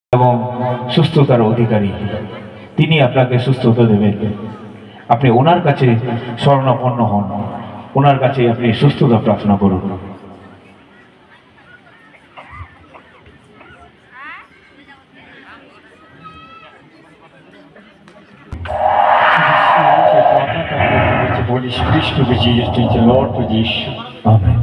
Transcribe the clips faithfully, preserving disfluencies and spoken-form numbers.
এবং সুস্থতার অধিকারী, তিনি আপনাকে সুস্থতা দেবেন। আপনি ওনার কাছে শরণাপন্ন হন, ওনার কাছে আপনি সুস্থতা প্রার্থনা করুন। Holy Spirit, to be Jesus, to the Lord, to Jesus. Amen.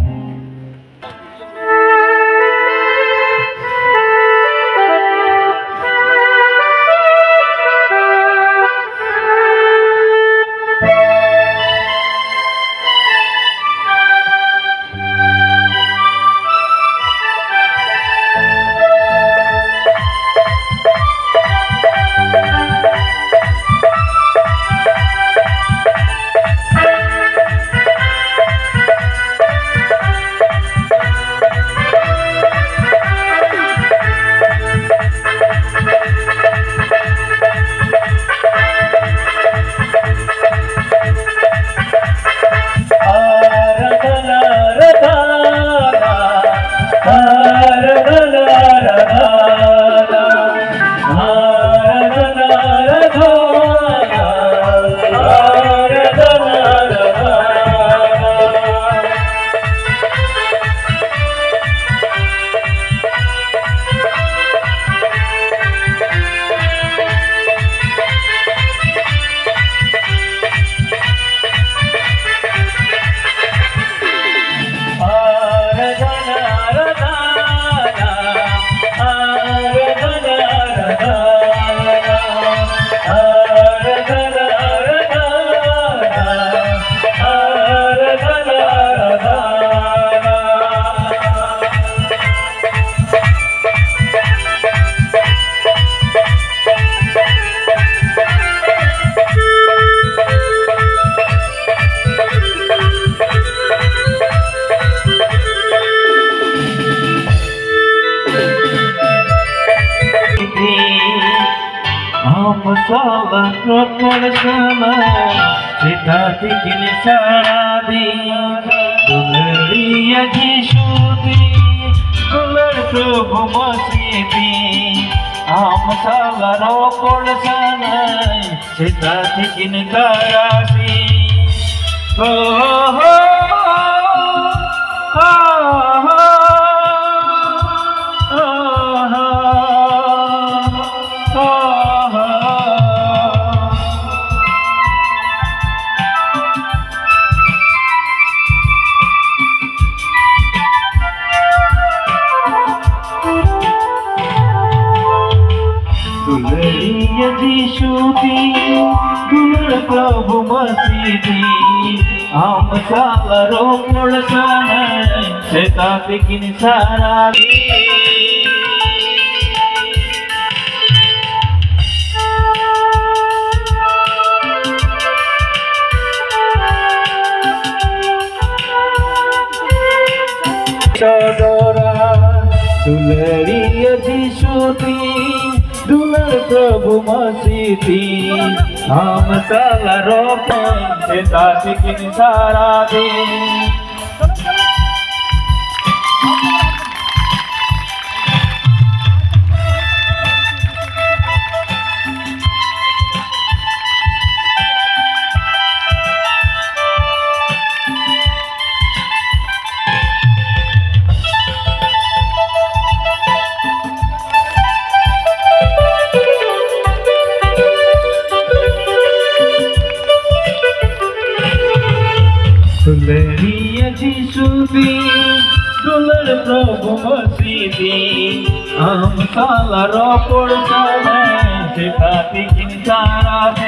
Sita बिकिन सारा दी दुलड़िया जीशुदी दुलड़ प्रभु मसीदी आम साला रो कोलसाना सीता बिकिन सारा दी हो हो यीशुदी दुलड़ प्रभु मसीदी आम साला रो कोलसाना सीता बिकिन सारा दी दुलड़ी यीशुदी दुलड़ प्रभु मसीदी हम साला रो सीता बिकिन सारा दी दुलड़िया जीशुदी दुलड़ प्रभु मसीदी हम साला रो कोलसाना सीता बिकिन सारा दी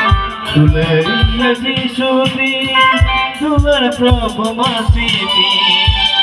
दुलड़िया जीशुदी दुलड़ प्रभु मसीदी